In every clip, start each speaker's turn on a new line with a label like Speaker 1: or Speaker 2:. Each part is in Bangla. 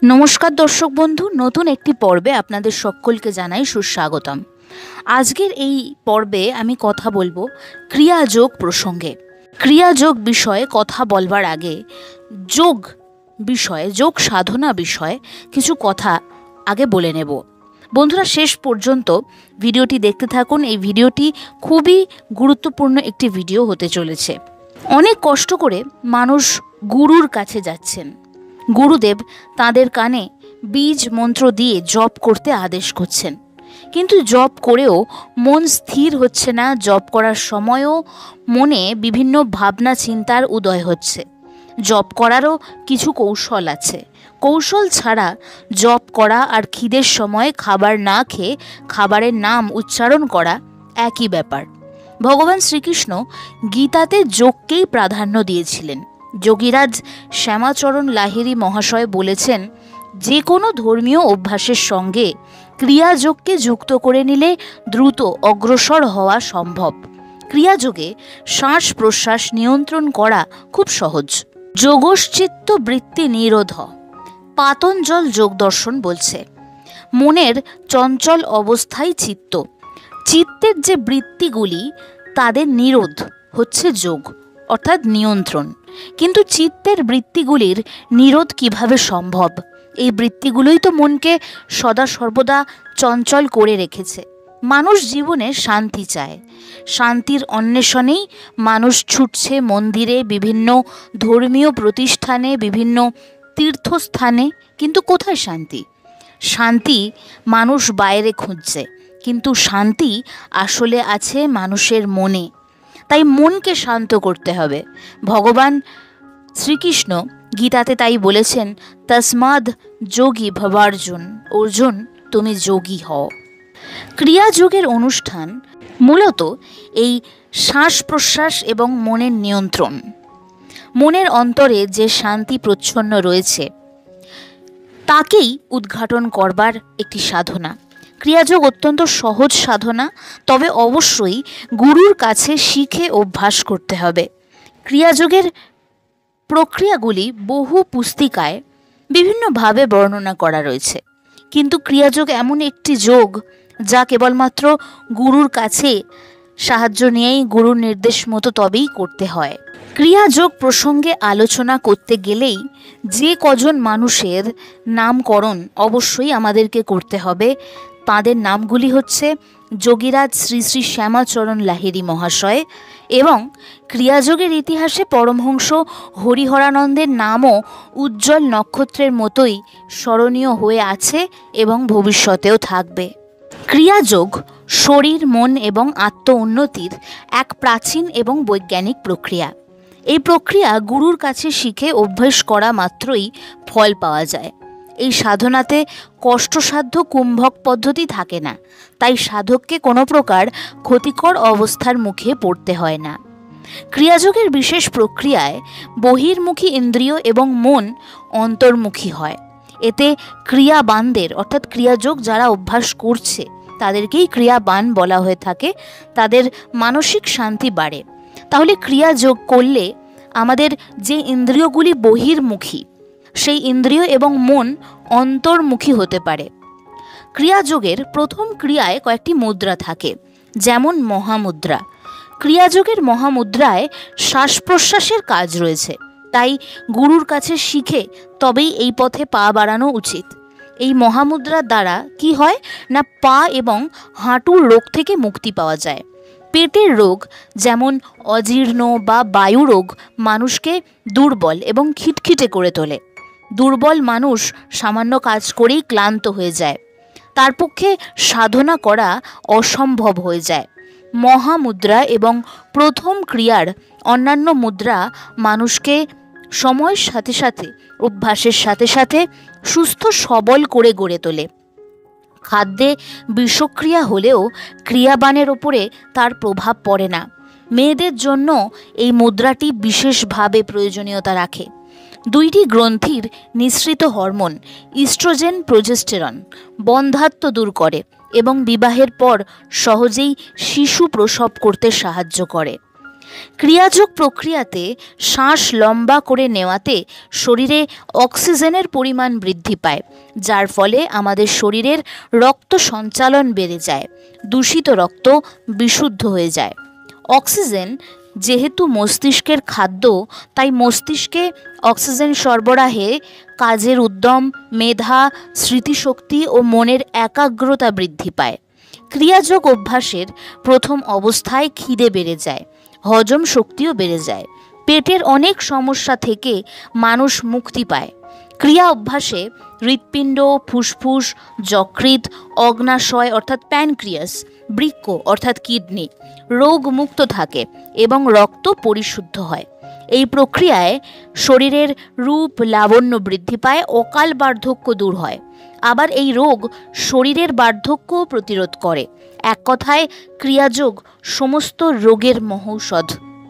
Speaker 1: নমস্কার দর্শক বন্ধু, নতুন একটি পর্বে আপনাদের সকলকে জানাই সুস্বাগতম। আজকের এই পর্বে আমি কথা বলবো ক্রিয়াযোগ প্রসঙ্গে। ক্রিয়াযোগ বিষয়ে কথা বলবার আগে যোগ সাধনা বিষয়ে কিছু কথা আগে বলে নেব। বন্ধুরা, শেষ পর্যন্ত ভিডিওটি দেখতে থাকুন। এই ভিডিওটি খুবই গুরুত্বপূর্ণ একটি ভিডিও হতে চলেছে। অনেক কষ্ট করে মানুষ গুরুর কাছে যাচ্ছেন। গুরুদেব তাদের কানে বীজ মন্ত্র দিয়ে জপ করতে আদেশ করছেন, কিন্তু জপ করেও মন স্থির হচ্ছে না। জপ করার সময়ও মনে বিভিন্ন ভাবনা চিন্তার উদয় হচ্ছে। জপ করারও কিছু কৌশল আছে। কৌশল ছাড়া জপ করা আর খিদের সময় খাবার না খেয়ে খাবারের নাম উচ্চারণ করা একই ব্যাপার। ভগবান শ্রীকৃষ্ণ গীতাতে যোগকেই প্রাধান্য দিয়েছিলেন। যোগীরাজ শ্যামাচরণ লাহিড়ী মহাশয় বলেছেন, যে কোনো ধর্মীয় অভ্যাসের সঙ্গে ক্রিয়াযোগকে যুক্ত করে নিলে দ্রুত অগ্রসর হওয়া সম্ভব। ক্রিয়াযোগে শ্বাস প্রশ্বাস নিয়ন্ত্রণ করা খুব সহজ। যোগশ্চিত্ত বৃত্তি নিরোধ, পাতঞ্জল যোগ দর্শন বলছে। মনের চঞ্চল অবস্থায় চিত্তের যে বৃত্তিগুলি তাদের নিরোধ হচ্ছে যোগ, অর্থাৎ নিয়ন্ত্রণ। কিন্তু চিত্তের বৃত্তিগুলির নিরোধ কিভাবে সম্ভব? এই বৃত্তিগুলোই তো মনকে সদা সর্বদা চঞ্চল করে রেখেছে। মানুষ জীবনে শান্তি চায়। শান্তির অন্বেষণেই মানুষ ছুটছে মন্দিরে, বিভিন্ন ধর্মীয় প্রতিষ্ঠানে, বিভিন্ন তীর্থস্থানে। কিন্তু কোথায় শান্তি? শান্তি মানুষ বাইরে খুঁজছে, কিন্তু শান্তি আসলে আছে মানুষের মনে। তাই মনকে শান্ত করতে হবে। ভগবান শ্রীকৃষ্ণ গীতাতে তাই বলেছেন, তস্মাদ যোগী ভবার্জুন, অর্জুন তুমি যোগী হও। ক্রিয়াযোগের অনুষ্ঠান মূলত এই শ্বাস প্রশ্বাস এবং মনের নিয়ন্ত্রণ। মনের অন্তরে যে শান্তি প্রচ্ছন্ন রয়েছে তাকেই উদ্ঘাটন করবার একটি সাধনা। ক্রিয়াযোগ অত্যন্ত সহজ সাধনা, তবে অবশ্যই গুরুর কাছে শিখে অভ্যাস করতে হবে। ক্রিয়াযোগের প্রক্রিয়াগুলি বহু পুস্তিকায় বিভিন্নভাবে বর্ণনা করা রয়েছে, কিন্তু ক্রিয়াযোগ এমন একটি যোগ যা কেবলমাত্র গুরুর কাছে সাহায্য নিয়েই, গুরুর নির্দেশ মতো তবেই করতে হয়। ক্রিয়াযোগ প্রসঙ্গে আলোচনা করতে গেলেই যে কজন মানুষের নামকরণ অবশ্যই আমাদেরকে করতে হবে, তাদের নামগুলি হচ্ছে যোগীরাজ শ্রী শ্রী শ্যামাচরণ লাহিড়ী মহাশয়, এবং ক্রিয়াযোগের ইতিহাসে পরমহংস হরিহরানন্দের নামও উজ্জ্বল নক্ষত্রের মতোই স্মরণীয় হয়ে আছে এবং ভবিষ্যতেও থাকবে। ক্রিয়াযোগ শরীর, মন এবং আত্ম উন্নতির এক প্রাচীন এবং বৈজ্ঞানিক প্রক্রিয়া। এই প্রক্রিয়া গুরুর কাছে শিখে অভ্যাস করা মাত্রই ফল পাওয়া যায়। এই সাধনাতে কষ্টসাধ্য কুম্ভক পদ্ধতি থাকে না, তাই সাধককে কোনো প্রকার ক্ষতিকর অবস্থার মুখে পড়তে হয় না। ক্রিয়াযোগের বিশেষ প্রক্রিয়ায় বহির্মুখী ইন্দ্রিয় এবং মন অন্তর্মুখী হয়। এতে ক্রিয়াবানদের, অর্থাৎ ক্রিয়াযোগ যারা অভ্যাস করছে তাদেরকেই ক্রিয়াবান বলা হয়ে থাকে, তাদের মানসিক শান্তি বাড়ে। তাহলে ক্রিয়াযোগ করলে আমাদের যে ইন্দ্রিয়গুলি বহির্মুখী, সেই ইন্দ্রিয় এবং মন অন্তর্মুখী হতে পারে। ক্রিয়াযোগের প্রথম ক্রিয়ায় কয়েকটি মুদ্রা থাকে, যেমন মহামুদ্রা। ক্রিয়াযোগের মহামুদ্রায় শ্বাস প্রশ্বাসের কাজ রয়েছে, তাই গুরুর কাছে শিখে তবেই এই পথে পা বাড়ানো উচিত। এই মহামুদ্রার দ্বারা কি হয় না, পা এবং হাঁটুর রোগ থেকে মুক্তি পাওয়া যায়। পেটের রোগ যেমন অজীর্ণ বা বায়ু রোগ মানুষকে দুর্বল এবং খিটখিটে করে তোলে। দুর্বল মানুষ সামান্য কাজ করেই ক্লান্ত হয়ে যায়, তার পক্ষে সাধনা করা অসম্ভব হয়ে যায়। মহামুদ্রা এবং প্রথম ক্রিয়ার অন্যান্য মুদ্রা মানুষকে সময়ের সাথে সাথে, অভ্যাসের সাথে সাথে সুস্থ সবল করে গড়ে তোলে। খাদ্যে বিষক্রিয়া হলেও ক্রিয়াবানের ওপরে তার প্রভাব পড়ে না। মেয়েদের জন্য এই মুদ্রাটি বিশেষভাবে প্রয়োজনীয়তা রাখে। দুইটি গ্রন্থির নিঃসৃত হরমোন ইস্ট্রোজেন, প্রোজেস্টেরন বন্ধ্যাত্ব দূর করে এবং বিবাহের পর সহজেই শিশু প্রসব করতে সাহায্য করে। ক্রিয়াযোগ প্রক্রিয়াতে শ্বাস লম্বা করে নেওয়াতে শরীরে অক্সিজেনের পরিমাণ বৃদ্ধি পায়, যার ফলে আমাদের শরীরের রক্ত সঞ্চালন বেড়ে যায়, দূষিত রক্ত বিশুদ্ধ হয়ে যায়। অক্সিজেন যেহেতু মস্তিষ্কের খাদ্য, তাই মস্তিষ্কে অক্সিজেন সরবরাহে কাজের উদ্যম, মেধা, স্মৃতিশক্তি ও মনের একাগ্রতা বৃদ্ধি পায়। ক্রিয়াযোগ অভ্যাসের প্রথম অবস্থায় খিদে বেড়ে যায়, হজম শক্তিও বেড়ে যায়, পেটের অনেক সমস্যা থেকে মানুষ মুক্তি পায়। ক্রিয়া অভ্যাসে হৃৎপিণ্ড, ফুসফুস, যকৃৎ, অগ্নাশয় অর্থাৎ প্যানক্রিয়াস, বৃক্ক অর্থাৎ কিডনি রোগমুক্ত থাকে এবং রক্ত পরিশুদ্ধ হয়। এই প্রক্রিয়ায় শরীরের রূপ লাবণ্য বৃদ্ধি পায়, অকাল বার্ধক্য দূর হয়। আবার এই রোগ শরীরের বার্ধক্যও প্রতিরোধ করে। এক কথায় ক্রিয়াযোগ সমস্ত রোগের মহৌষধ।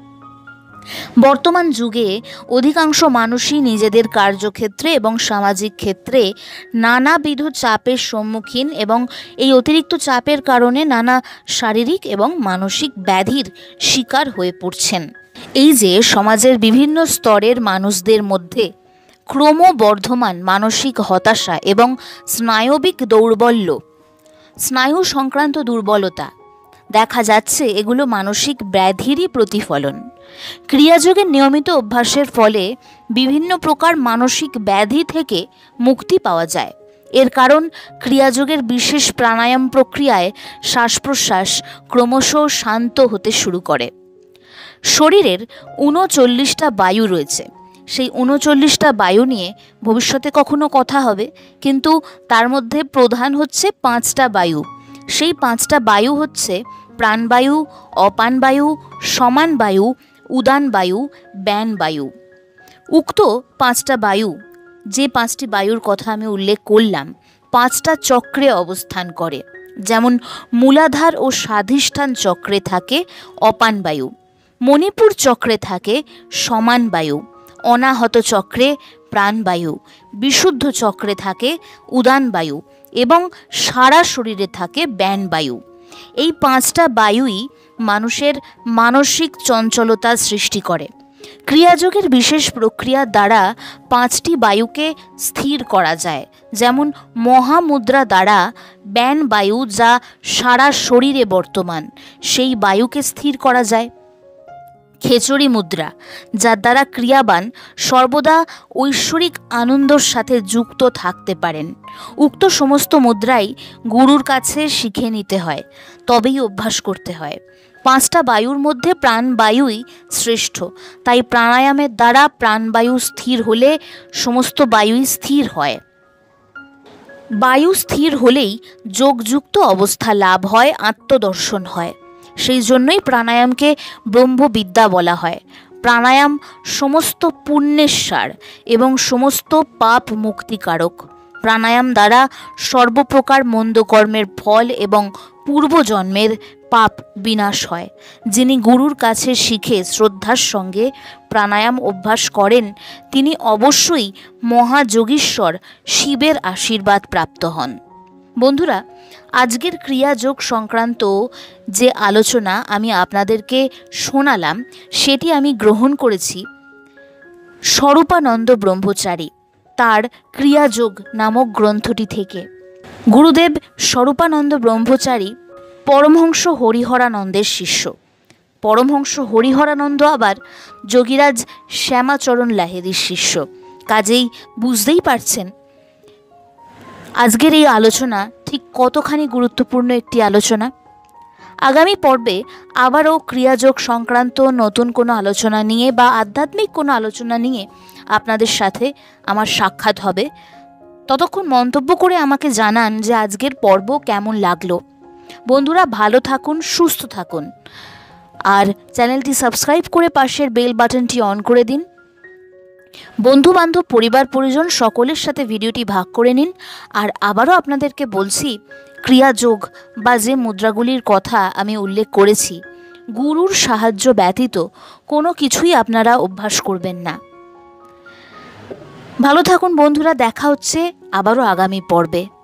Speaker 1: বর্তমান যুগে অধিকাংশ মানুষই নিজেদের কার্যক্ষেত্রে এবং সামাজিক ক্ষেত্রে নানাবিধ চাপের সম্মুখীন এবং এই অতিরিক্ত চাপের কারণে নানা শারীরিক এবং মানসিক ব্যাধির শিকার হয়ে পড়ছেন। এই যে সমাজের বিভিন্ন স্তরের মানুষদের মধ্যে ক্রমবর্ধমান মানসিক হতাশা এবং স্নায়বিক দৌর্বল্য, স্নায়ু সংক্রান্ত দুর্বলতা দেখা যাচ্ছে, এগুলো মানসিক ব্যাধিরই প্রতিফলন। ক্রিয়াযোগের নিয়মিত অভ্যাসের ফলে বিভিন্ন প্রকার মানসিক ব্যাধি থেকে মুক্তি পাওয়া যায়। এর কারণ ক্রিয়াযোগের বিশেষ প্রাণায়াম প্রক্রিয়ায় শ্বাস প্রশ্বাস ক্রমশ শান্ত হতে শুরু করে। শরীরের 39টা বায়ু রয়েছে। সেই 39টা বায়ু নিয়ে ভবিষ্যতে কখনো কথা হবে, কিন্তু তার মধ্যে প্রধান হচ্ছে 5টা বায়ু। সেই 5টা বায়ু হচ্ছে প্রাণবায়ু, অপানবায়ু, সমান বায়ু, উদান বায়ু, ব্যান বায়ু। উক্ত 5টা বায়ু, যে 5টি বায়ুর কথা আমি উল্লেখ করলাম, 5টা চক্রে অবস্থান করে। যেমন মূলাধার ও স্বাধিষ্ঠান চক্রে থাকে অপান বায়ু, মণিপুর চক্রে থাকে সমান বায়ু, অনাহত চক্রে প্রাণবায়ু, বিশুদ্ধ চক্রে থাকে উদান বায়ু এবং সারা শরীরে থাকে ব্যান বায়ু। এই 5টা বায়ুই মানুষের মানসিক চঞ্চলতার সৃষ্টি করে। ক্রিয়াযোগের বিশেষ প্রক্রিয়া দ্বারা 5টি বায়ুকে স্থির করা যায়। যেমন মহামুদ্রা দ্বারা ব্যান বায়ু, যা সারা শরীরে বর্তমান, সেই বায়ুকে স্থির করা যায়। খেচড়ি মুদ্রা, যার দ্বারা ক্রিয়াবান সর্বদা ঐশ্বরিক আনন্দর সাথে যুক্ত থাকতে পারেন। উক্ত সমস্ত মুদ্রাই গুরুর কাছে শিখে নিতে হয়, তবেই অভ্যাস করতে হয়। 5টা বায়ুর মধ্যে প্রাণবায়ুই শ্রেষ্ঠ, তাই প্রাণায়ামের দ্বারা প্রাণবায়ু স্থির হলে সমস্ত বায়ুই স্থির হয়। বায়ু স্থির হলেই যোগযুক্ত অবস্থা লাভ হয়, আত্মদর্শন হয়। সেই জন্যই প্রাণায়ামকে ব্রহ্মবিদ্যা বলা হয়। প্রাণায়াম সমস্ত পুণ্যের সার এবং সমস্ত পাপ মুক্তিকারক। প্রাণায়াম দ্বারা সর্বপ্রকার মন্দ কর্মের ফল এবং পূর্বজন্মের পাপ বিনাশ হয়। যিনি গুরুর কাছে শিখে শ্রদ্ধার সঙ্গে প্রাণায়াম অভ্যাস করেন, তিনি অবশ্যই মহাযোগীশ্বর শিবের আশীর্বাদ প্রাপ্ত হন। বন্ধুরা, আজকের ক্রিয়াযোগ সংক্রান্ত যে আলোচনা আমি আপনাদেরকে শোনালাম, সেটি আমি গ্রহণ করেছি স্বরূপানন্দ ব্রহ্মচারী তার ক্রিয়াযোগ নামক গ্রন্থটি থেকে। গুরুদেব স্বরূপানন্দ ব্রহ্মচারী পরমহংস হরিহরানন্দের শিষ্য। পরমহংস হরিহরানন্দ আবার যোগীরাজ শ্যামাচরণ লাহিড়ীর শিষ্য। কাজেই বুঝতেই পারছেন আজকের এই আলোচনা ঠিক কতখানি গুরুত্বপূর্ণ একটি আলোচনা। আগামী পর্বে আবারও ক্রিয়াযোগ সংক্রান্ত নতুন কোনো আলোচনা নিয়ে বা আধ্যাত্মিক কোনো আলোচনা নিয়ে আপনাদের সাথে আমার সাক্ষাৎ হবে। ততক্ষণ মন্তব্য করে আমাকে জানান যে আজকের পর্ব কেমন লাগলো। বন্ধুরা, ভালো থাকুন, সুস্থ থাকুন, আর চ্যানেলটি সাবস্ক্রাইব করে পাশের বেল বাটনটি অন করে দিন। বন্ধুবান্ধব, পরিবার পরিজন সকলের সাথে ভিডিওটি ভাগ করে নিন। আর আবারও আপনাদেরকে বলছি, ক্রিয়াযোগ বা যে মুদ্রাগুলির কথা আমি উল্লেখ করেছি, গুরুর সাহায্য ব্যতীত কোনো কিছুই আপনারা অভ্যাস করবেন না। ভালো থাকুন বন্ধুরা, দেখা হচ্ছে আবারও আগামী পর্বে।